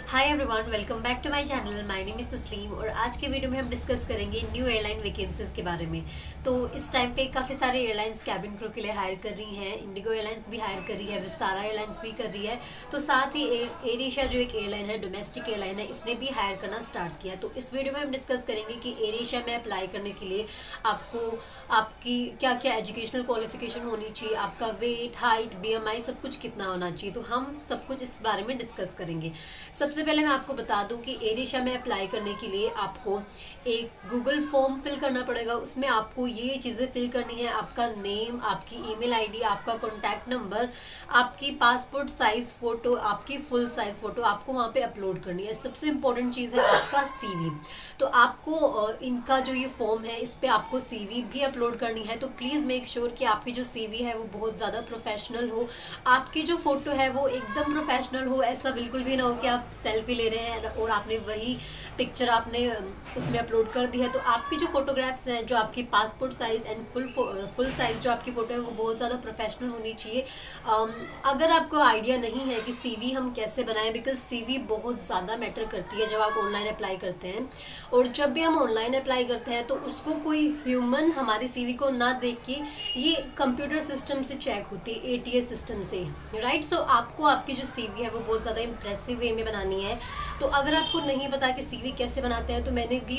Hi everyone, welcome back to my channel. My name is Tasleem और आज के video में हम डिस्कस करेंगे न्यू एयरलाइन वैकेंसीज के बारे में। तो इस टाइम पे काफ़ी सारे एयरलाइंस कैबिन क्रू के लिए हायर कर रही हैं। इंडिगो एयरलाइंस भी हायर कर रही है, विस्तारा एयरलाइंस भी कर रही है। तो साथ ही एयर एशिया जो एक एयरलाइन है, डोमेस्टिक एयरलाइन है, इसने भी हायर करना स्टार्ट किया। तो इस वीडियो में हम डिस्कस करेंगे कि एयर एशिया में अप्लाई करने के लिए आपको आपकी क्या क्या एजुकेशनल क्वालिफिकेशन होनी चाहिए, आपका वेट, हाइट, BMI सब कुछ कितना होना चाहिए। तो हम सब कुछ इस बारे में डिस्कस करेंगे। सबसे पहले मैं आपको बता दूं कि एयर एशिया में अप्लाई करने के लिए आपको एक गूगल फॉर्म फिल करना पड़ेगा। उसमें आपको ये चीज़ें फिल करनी है: आपका नेम, आपकी ईमेल आईडी, आपका कॉन्टैक्ट नंबर, आपकी पासपोर्ट साइज फ़ोटो, आपकी फुल साइज फ़ोटो आपको वहाँ पे अपलोड करनी है। सबसे इम्पोर्टेंट चीज़ है आपका CV। तो आपको इनका जो ये फॉर्म है, इस पर आपको CV भी अपलोड करनी है। तो प्लीज़ मेक श्योर कि आपकी जो CV है वो बहुत ज़्यादा प्रोफेशनल हो, आपकी जो फ़ोटो है वो एकदम प्रोफेशनल हो। ऐसा बिल्कुल भी ना हो कि आप सेल्फी ले रहे हैं और आपने वही पिक्चर आपने उसमें अपलोड कर दी है। तो आपकी जो फोटोग्राफ्स हैं, जो आपकी passport size and full size जो आपकी फ़ोटो है वो बहुत ज़्यादा प्रोफेशनल होनी चाहिए। अगर आपको आइडिया नहीं है कि CV हम कैसे बनाएं, बिकॉज CV बहुत ज़्यादा मैटर करती है जब आप ऑनलाइन अप्लाई करते हैं। और जब भी हम ऑनलाइन अप्लाई करते हैं तो उसको कोई ह्यूमन हमारी CV को ना देख के ये कंप्यूटर सिस्टम से चेक होती है, ATS सिस्टम से, राइट। सो आपको आपकी जो CV है वो बहुत ज़्यादा इंप्रेसिव वे में बनानी है। तो अगर आपको नहीं पता कि CV कैसे बनाते हैं, तो मैंने भी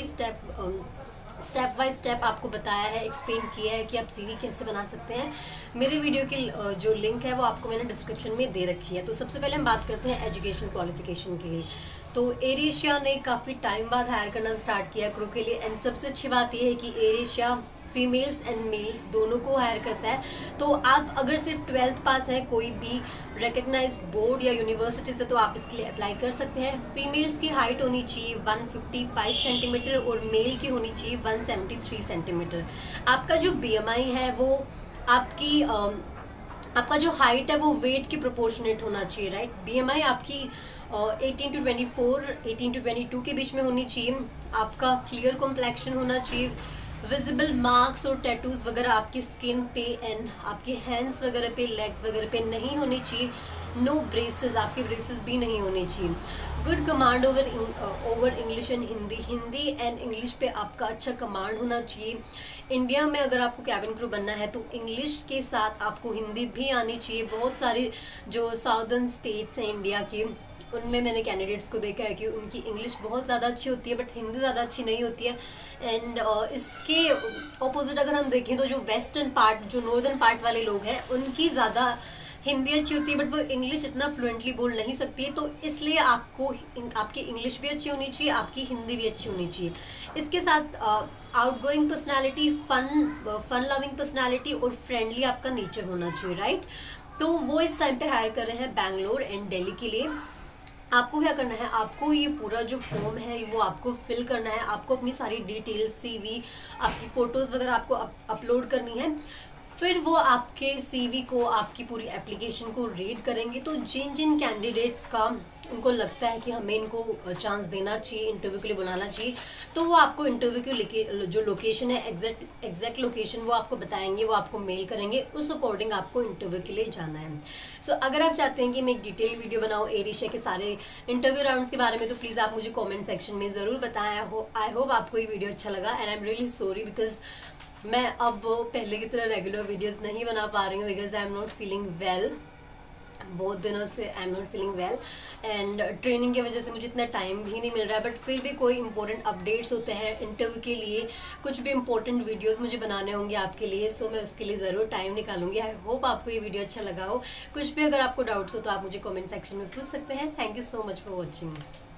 स्टेप बाय स्टेप आपको बताया है, एक्सप्लेन किया है कि आप CV कैसे बना सकते हैं। मेरे वीडियो की जो लिंक है वो आपको मैंने डिस्क्रिप्शन में दे रखी है। तो सबसे पहले हम बात करते हैं एजुकेशनल क्वालिफिकेशन के लिए। तो एयर एशिया ने काफ़ी टाइम बाद हायर करना स्टार्ट किया क्रू के लिए। एंड सबसे अच्छी बात यह है कि Air Asia females and males दोनों को हायर करता है। तो आप अगर सिर्फ 12th पास है कोई भी रिकग्नाइज्ड बोर्ड या यूनिवर्सिटी से, तो आप इसके लिए अप्लाई कर सकते हैं। फीमेल्स की हाइट होनी चाहिए 155 सेंटीमीटर और मेल की होनी चाहिए 173 सेंटीमीटर। आपका जो BMI है वो आपका जो हाइट है वो वेट के प्रोपोर्शनेट होना चाहिए, राइट। BMI आपकी 18 to 24, 18 to 22 के बीच में होनी चाहिए। आपका क्लियर कॉम्प्लेक्शन होना चाहिए। विजिबल मार्क्स और टैटूज वगैरह आपकी स्किन पे एंड आपके हैंड्स वगैरह पे, लेग्स वगैरह पे नहीं होनी चाहिए। नो ब्रेसेस, आपके ब्रेसेस भी नहीं होने चाहिए। Good command over English and Hindi and English पे आपका अच्छा कमांड होना चाहिए। इंडिया में अगर आपको कैबिन क्रू बनना है तो इंग्लिश के साथ आपको हिंदी भी आनी चाहिए। बहुत सारे जो साउदर्न स्टेट्स हैं इंडिया के, उनमें मैंने कैंडिडेट्स को देखा है कि उनकी इंग्लिश बहुत ज़्यादा अच्छी होती है बट हिंदी ज़्यादा अच्छी नहीं होती है। एंड इसके ऑपोजिट अगर हम देखें तो जो वेस्टर्न पार्ट, जो नॉर्दर्न पार्ट वाले लोग हैं, उनकी ज़्यादा हिंदी अच्छी होती है बट वो इंग्लिश इतना फ्लुएंटली बोल नहीं सकती है। तो इसलिए आपको आपकी इंग्लिश भी अच्छी होनी चाहिए, आपकी हिंदी भी अच्छी होनी चाहिए। इसके साथ outgoing personality, fun loving personality और फ्रेंडली आपका नेचर होना चाहिए, राइट। तो वो इस टाइम पे हायर कर रहे हैं बैंगलोर एंड दिल्ली के लिए। आपको क्या करना है, आपको ये पूरा जो फॉर्म है वो आपको फिल करना है। आपको अपनी सारी डिटेल्स, CV, आपकी फ़ोटोज़ वगैरह आपको अपलोड करनी है। फिर वो आपके CV को, आपकी पूरी एप्लीकेशन को रीड करेंगे। तो जिन जिन कैंडिडेट्स का उनको लगता है कि हमें इनको चांस देना चाहिए, इंटरव्यू के लिए बुलाना चाहिए, तो वो आपको इंटरव्यू के जो लोकेशन है, एग्जैक्ट लोकेशन वो आपको बताएंगे, वो आपको मेल करेंगे। उस अकॉर्डिंग आपको इंटरव्यू के लिए जाना है। सो अगर आप चाहते हैं कि मैं एक डिटेल वीडियो बनाऊँ एयर एशिया के सारे इंटरव्यू राउंड्स के बारे में, तो प्लीज़ आप मुझे कॉमेंट सेक्शन में ज़रूर बताएं। आई होप आपको ये वीडियो अच्छा लगा and I am really sorry because मैं अब पहले की तरह रेगुलर वीडियोस नहीं बना पा रही हूँ because I am not feeling well. बहुत दिनों से I am not feeling well and training की वजह से मुझे इतना टाइम भी नहीं मिल रहा है। बट फिर भी कोई इंपॉर्टेंट अपडेट्स होते हैं इंटरव्यू के लिए, कुछ भी इंपॉर्टेंट वीडियोस मुझे बनाने होंगे आपके लिए, सो मैं उसके लिए ज़रूर टाइम निकालूंगी। आई होप आपको ये वीडियो अच्छा लगा हो। कुछ भी अगर आपको डाउट्स हो तो आप मुझे कॉमेंट सेक्शन में पूछ सकते हैं। Thank you so much for watching.